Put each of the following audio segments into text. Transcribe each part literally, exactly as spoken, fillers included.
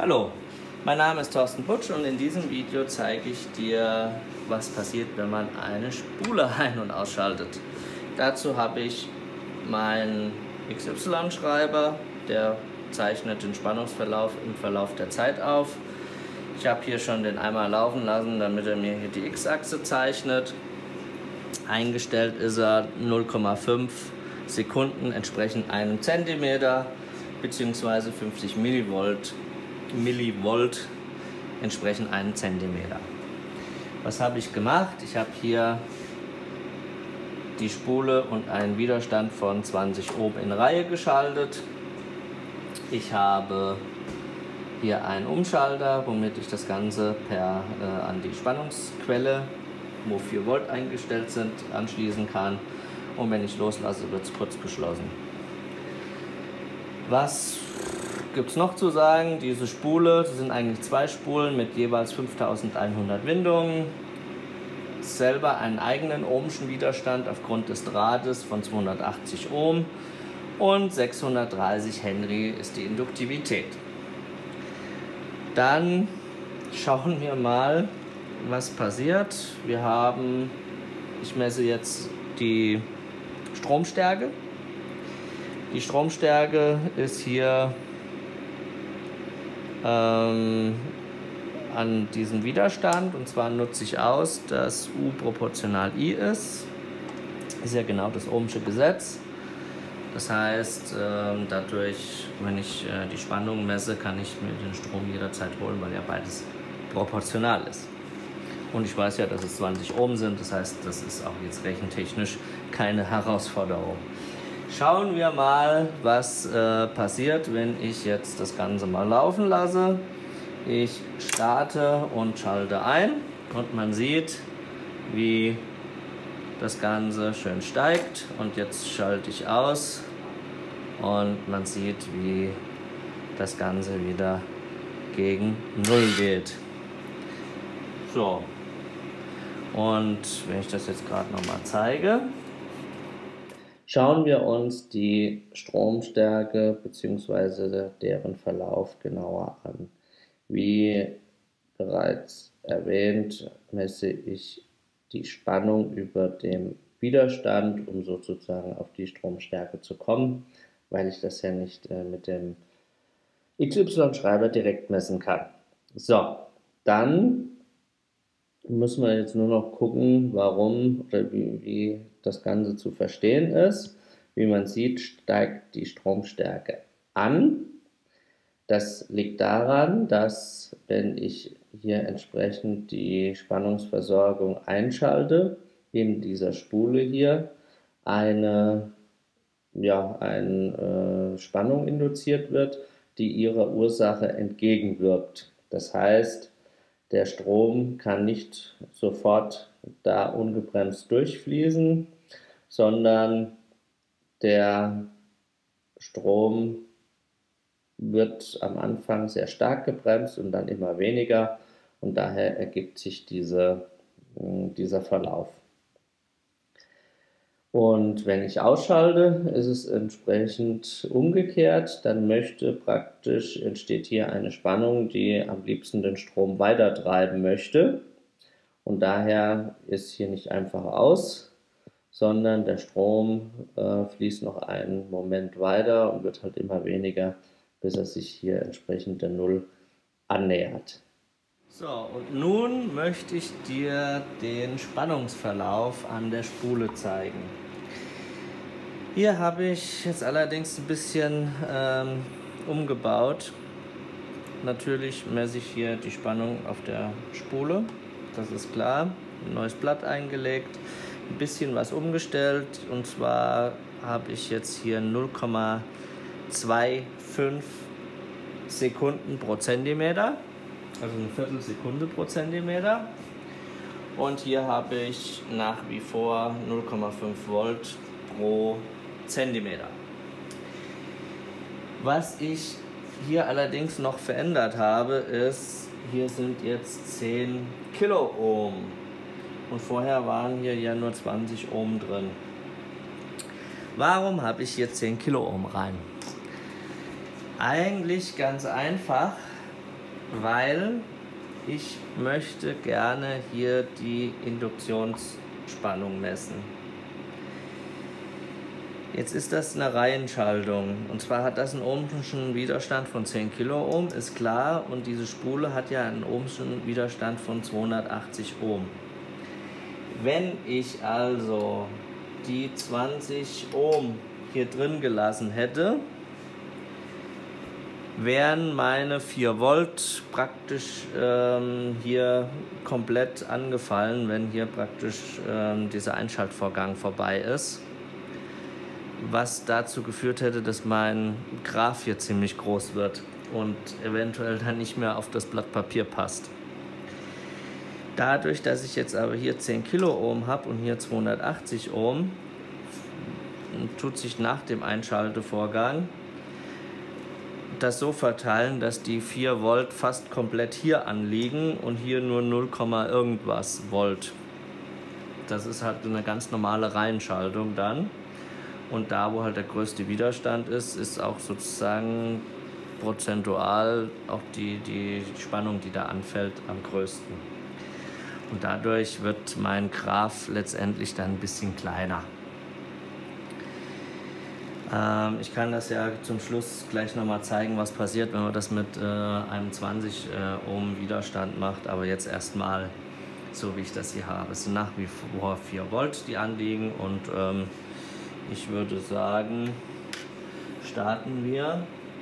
Hallo, mein Name ist Thorsten Putsch und in diesem Video zeige ich dir, was passiert, wenn man eine Spule ein- und ausschaltet. Dazu habe ich meinen X Y-Schreiber, der zeichnet den Spannungsverlauf im Verlauf der Zeit auf. Ich habe hier schon den einmal laufen lassen, damit er mir hier die X-Achse zeichnet. Eingestellt ist er null Komma fünf Sekunden, entsprechend einem Zentimeter, beziehungsweise fünfzig Millivolt, Millivolt entsprechend einen Zentimeter. Was habe ich gemacht? Ich habe hier die Spule und einen Widerstand von zwanzig Ohm in Reihe geschaltet. Ich habe hier einen Umschalter, womit ich das Ganze per, äh, an die Spannungsquelle, wo vier Volt eingestellt sind, anschließen kann. Und wenn ich loslasse, wird es kurz geschlossen. Was gibt es noch zu sagen? Diese Spule, das sind eigentlich zwei Spulen mit jeweils fünftausendeinhundert Windungen. Selber einen eigenen ohmschen Widerstand aufgrund des Drahtes von zweihundertachtzig Ohm und sechshundertdreißig Henry ist die Induktivität. Dann schauen wir mal, was passiert. Wir haben, ich messe jetzt die Stromstärke. Die Stromstärke ist hier ähm, an diesem Widerstand, und zwar nutze ich aus, dass U proportional I ist. Ist ja genau das ohmsche Gesetz. Das heißt, ähm, dadurch, wenn ich äh, die Spannung messe, kann ich mir den Strom jederzeit holen, weil ja beides proportional ist. Und ich weiß ja, dass es zwanzig Ohm sind, das heißt, das ist auch jetzt rechentechnisch keine Herausforderung. Schauen wir mal, was äh, passiert, wenn ich jetzt das Ganze mal laufen lasse. Ich starte und schalte ein und man sieht, wie das Ganze schön steigt. Und jetzt schalte ich aus und man sieht, wie das Ganze wieder gegen Null geht. So. Und wenn ich das jetzt gerade noch mal zeige, schauen wir uns die Stromstärke bzw. deren Verlauf genauer an. Wie bereits erwähnt, messe ich die Spannung über dem Widerstand, um sozusagen auf die Stromstärke zu kommen, weil ich das ja nicht äh, mit dem X Y-Schreiber direkt messen kann. So, dann müssen wir jetzt nur noch gucken, warum oder wie, wie das Ganze zu verstehen ist. Wie man sieht, steigt die Stromstärke an. Das liegt daran, dass, wenn ich hier entsprechend die Spannungsversorgung einschalte, in dieser Spule hier eine, ja, eine äh, Spannung induziert wird, die ihrer Ursache entgegenwirkt. Das heißt, der Strom kann nicht sofort da ungebremst durchfließen, sondern der Strom wird am Anfang sehr stark gebremst und dann immer weniger, und daher ergibt sich diese, dieser Verlauf. Und wenn ich ausschalte, ist es entsprechend umgekehrt, dann möchte praktisch, entsteht hier eine Spannung, die am liebsten den Strom weitertreiben möchte, und daher ist hier nicht einfach aus, sondern der Strom äh, fließt noch einen Moment weiter und wird halt immer weniger, bis er sich hier entsprechend der Null annähert. So, und nun möchte ich dir den Spannungsverlauf an der Spule zeigen. Hier habe ich jetzt allerdings ein bisschen ähm, umgebaut. Natürlich messe ich hier die Spannung auf der Spule, das ist klar. Ein neues Blatt eingelegt, ein bisschen was umgestellt, und zwar habe ich jetzt hier null Komma fünfundzwanzig Sekunden pro Zentimeter, also eine Viertelsekunde pro Zentimeter, und hier habe ich nach wie vor null Komma fünf Volt pro Zentimeter. Was ich hier allerdings noch verändert habe, ist, hier sind jetzt zehn Kiloohm und vorher waren hier ja nur zwanzig Ohm drin. Warum habe ich hier zehn Kiloohm rein? Eigentlich ganz einfach, weil ich möchte gerne hier die Induktionsspannung messen. Jetzt ist das eine Reihenschaltung, und zwar hat das einen ohmschen Widerstand von zehn Kiloohm, ist klar, und diese Spule hat ja einen ohmschen Widerstand von zweihundertachtzig Ohm. Wenn ich also die zwanzig Ohm hier drin gelassen hätte, wären meine vier Volt praktisch ähm, hier komplett angefallen, wenn hier praktisch ähm, dieser Einschaltvorgang vorbei ist. Was dazu geführt hätte, dass mein Graph hier ziemlich groß wird und eventuell dann nicht mehr auf das Blatt Papier passt. Dadurch, dass ich jetzt aber hier zehn Kiloohm habe und hier zweihundertachtzig Ohm, tut sich nach dem Einschaltevorgang das so verteilen, dass die vier Volt fast komplett hier anliegen und hier nur null, irgendwas Volt. Das ist halt eine ganz normale Reihenschaltung dann. Und da, wo halt der größte Widerstand ist, ist auch sozusagen prozentual auch die, die Spannung, die da anfällt, am größten. Und dadurch wird mein Graph letztendlich dann ein bisschen kleiner. Ähm, ich kann das ja zum Schluss gleich nochmal zeigen, was passiert, wenn man das mit äh, einem zwanzig Ohm Widerstand macht. Aber jetzt erstmal so, wie ich das hier habe. Es sind nach wie vor vier Volt, die anliegen, und ähm, ich würde sagen, starten wir.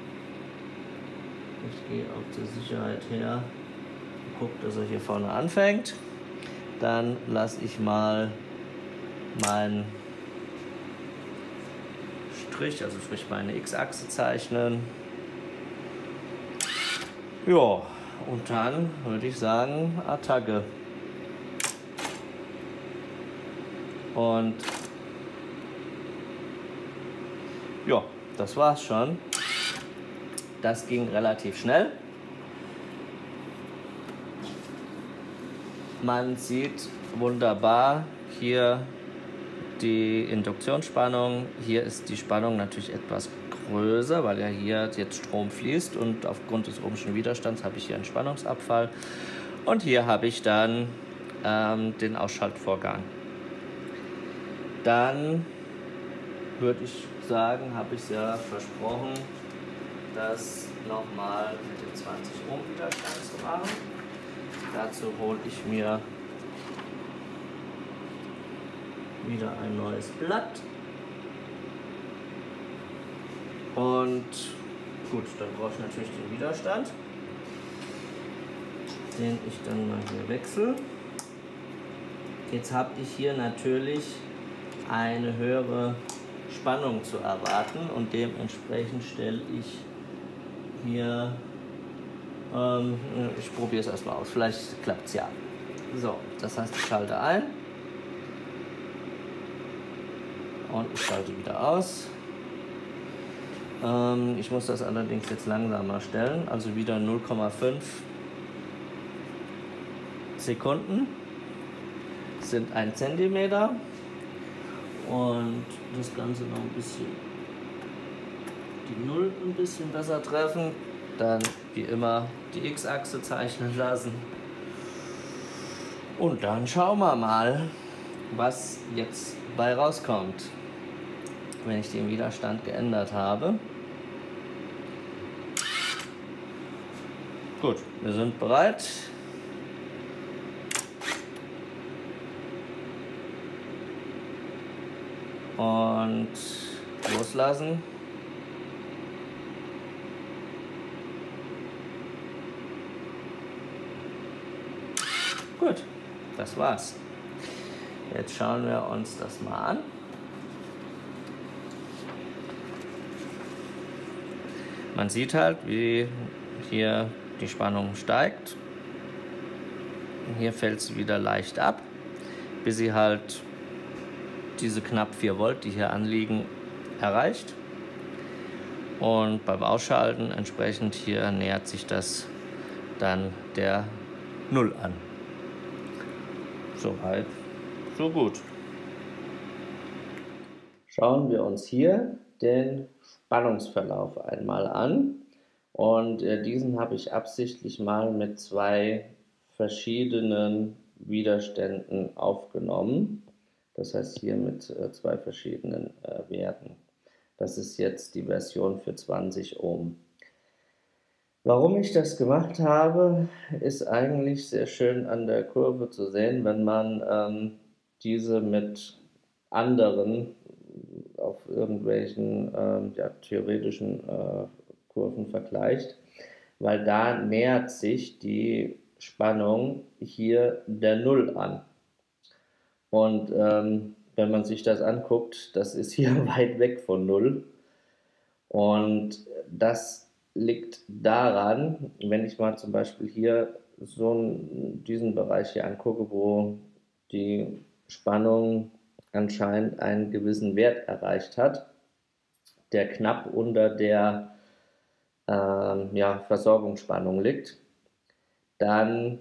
Ich gehe auf der Sicherheit her, gucke, dass er hier vorne anfängt. Dann lasse ich mal meinen Strich, also sprich meine X-Achse zeichnen. Ja, und dann würde ich sagen, Attacke. Und ja, das war's schon. Das ging relativ schnell. Man sieht wunderbar hier die Induktionsspannung. Hier ist die Spannung natürlich etwas größer, weil ja hier jetzt Strom fließt, und aufgrund des ohmschen Widerstands habe ich hier einen Spannungsabfall. Und hier habe ich dann ähm, den Ausschaltvorgang. Dann würde ich sagen, habe ich es ja versprochen, das nochmal mit dem zwanzig Ohm Widerstand zu machen. Dazu hole ich mir wieder ein neues Blatt. Und gut, dann brauche ich natürlich den Widerstand, den ich dann mal hier wechsle. Jetzt habe ich hier natürlich eine höhere Spannung zu erwarten, und dementsprechend stelle ich hier, ähm, ich probiere es erstmal aus, vielleicht klappt es ja. So, das heißt, ich schalte ein und ich schalte wieder aus. Ähm, ich muss das allerdings jetzt langsamer stellen, also wieder null Komma fünf Sekunden sind ein Zentimeter. Und das Ganze noch ein bisschen, die Null ein bisschen besser treffen. Dann wie immer die X-Achse zeichnen lassen. Und dann schauen wir mal, was jetzt bei rauskommt, wenn ich den Widerstand geändert habe. Gut, wir sind bereit. Und loslassen. Gut, das war's. Jetzt schauen wir uns das mal an. Man sieht halt, wie hier die Spannung steigt. Hier fällt sie wieder leicht ab, bis sie halt diese knapp vier Volt, die hier anliegen, erreicht. Und beim Ausschalten entsprechend hier nähert sich das dann der Null an. Soweit, so gut. Schauen wir uns hier den Spannungsverlauf einmal an. Und äh, diesen habe ich absichtlich mal mit zwei verschiedenen Widerständen aufgenommen. Das heißt hier mit äh, zwei verschiedenen äh, Werten. Das ist jetzt die Version für zwanzig Ohm. Warum ich das gemacht habe, ist eigentlich sehr schön an der Kurve zu sehen, wenn man ähm, diese mit anderen auf irgendwelchen ähm, ja, theoretischen äh, Kurven vergleicht, weil da nähert sich die Spannung hier der Null an. Und ähm, wenn man sich das anguckt, das ist hier weit weg von Null. Und das liegt daran, wenn ich mal zum Beispiel hier so einen, diesen Bereich hier angucke, wo die Spannung anscheinend einen gewissen Wert erreicht hat, der knapp unter der ähm, ja, Versorgungsspannung liegt, dann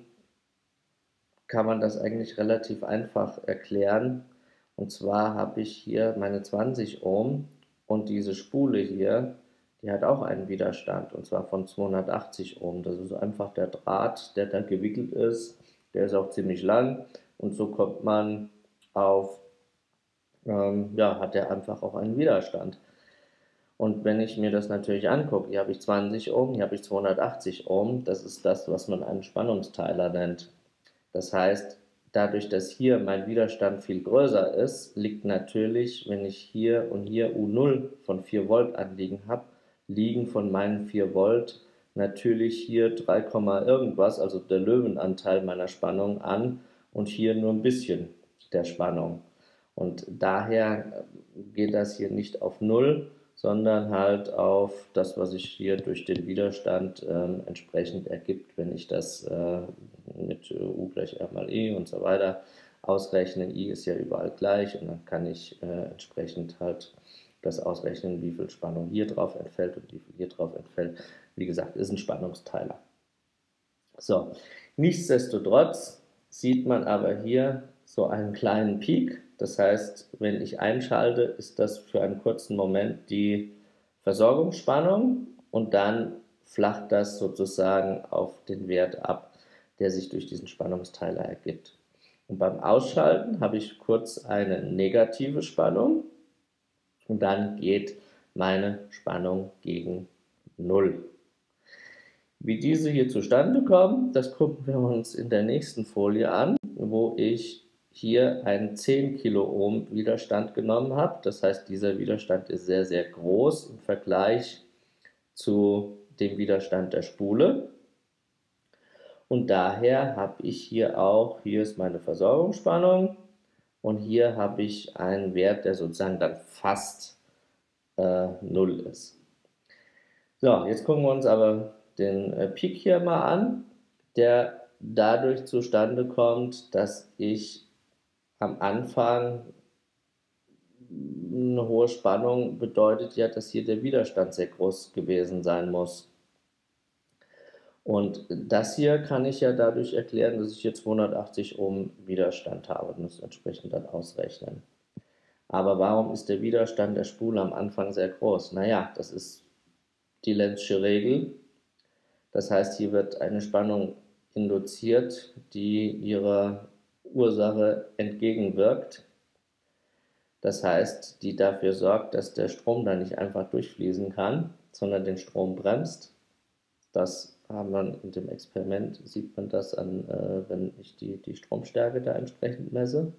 kann man das eigentlich relativ einfach erklären. Und zwar habe ich hier meine zwanzig Ohm und diese Spule hier, die hat auch einen Widerstand, und zwar von zweihundertachtzig Ohm. Das ist einfach der Draht, der da gewickelt ist. Der ist auch ziemlich lang, und so kommt man auf, ähm, ja, hat der einfach auch einen Widerstand. Und wenn ich mir das natürlich angucke, hier habe ich zwanzig Ohm, hier habe ich zweihundertachtzig Ohm, das ist das, was man einen Spannungsteiler nennt. Das heißt, dadurch, dass hier mein Widerstand viel größer ist, liegt natürlich, wenn ich hier und hier U null von vier Volt anliegen habe, liegen von meinen vier Volt natürlich hier drei, irgendwas, also der Löwenanteil meiner Spannung an, und hier nur ein bisschen der Spannung. Und daher geht das hier nicht auf null, sondern halt auf das, was sich hier durch den Widerstand ähm, entsprechend ergibt, wenn ich das äh, mit U gleich R mal I und so weiter ausrechne. I ist ja überall gleich, und dann kann ich äh, entsprechend halt das ausrechnen, wie viel Spannung hier drauf entfällt und wie viel hier drauf entfällt. Wie gesagt, ist ein Spannungsteiler. So, nichtsdestotrotz sieht man aber hier so einen kleinen Peak. Das heißt, wenn ich einschalte, ist das für einen kurzen Moment die Versorgungsspannung, und dann flacht das sozusagen auf den Wert ab, der sich durch diesen Spannungsteiler ergibt. Und beim Ausschalten habe ich kurz eine negative Spannung, und dann geht meine Spannung gegen Null. Wie diese hier zustande kommen, das gucken wir uns in der nächsten Folie an, wo ich hier einen zehn Kiloohm Widerstand genommen habe. Das heißt, dieser Widerstand ist sehr, sehr groß im Vergleich zu dem Widerstand der Spule. Und daher habe ich hier auch, hier ist meine Versorgungsspannung, und hier habe ich einen Wert, der sozusagen dann fast äh, null ist. So, jetzt gucken wir uns aber den äh, Peak hier mal an, der dadurch zustande kommt, dass ich am Anfang, eine hohe Spannung bedeutet ja, dass hier der Widerstand sehr groß gewesen sein muss. Und das hier kann ich ja dadurch erklären, dass ich hier zweihundertachtzig Ohm Widerstand habe und das entsprechend dann ausrechnen. Aber warum ist der Widerstand der Spule am Anfang sehr groß? Naja, das ist die Lenzsche Regel. Das heißt, hier wird eine Spannung induziert, die ihrer Ursache entgegenwirkt. Das heißt, die dafür sorgt, dass der Strom da nicht einfach durchfließen kann, sondern den Strom bremst. Das haben wir in dem Experiment, sieht man das an, äh, wenn ich die, die Stromstärke da entsprechend messe.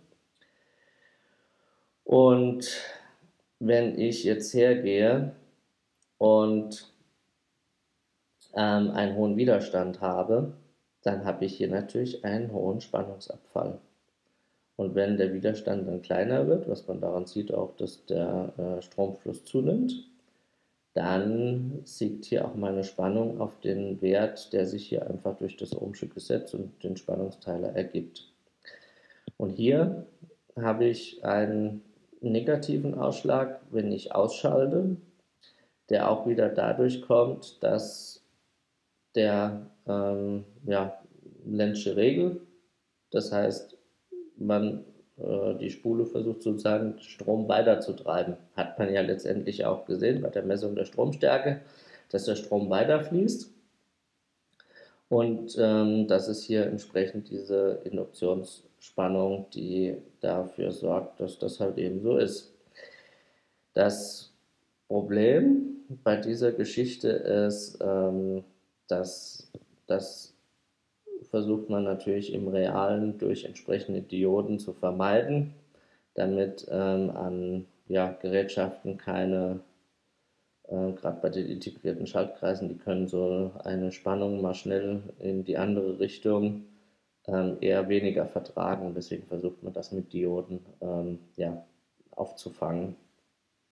Und wenn ich jetzt hergehe und ähm, einen hohen Widerstand habe, dann habe ich hier natürlich einen hohen Spannungsabfall. Und wenn der Widerstand dann kleiner wird, was man daran sieht auch, dass der äh, Stromfluss zunimmt, dann siegt hier auch meine Spannung auf den Wert, der sich hier einfach durch das Ohmsche Gesetz und den Spannungsteiler ergibt. Und hier habe ich einen negativen Ausschlag, wenn ich ausschalte, der auch wieder dadurch kommt, dass der ähm, ja, Lenzsche Regel, das heißt, man äh, die Spule versucht sozusagen Strom weiterzutreiben. Hat man ja letztendlich auch gesehen bei der Messung der Stromstärke. dass der Strom weiterfließt. Und ähm, das ist hier entsprechend diese Induktionsspannung, die dafür sorgt, dass das halt eben so ist. Das Problem bei dieser Geschichte ist, ähm, dass das versucht man natürlich im Realen durch entsprechende Dioden zu vermeiden, damit ähm, an ja, Gerätschaften keine, äh, gerade bei den integrierten Schaltkreisen, die können so eine Spannung mal schnell in die andere Richtung ähm, eher weniger vertragen. Deswegen versucht man das mit Dioden ähm, ja, aufzufangen.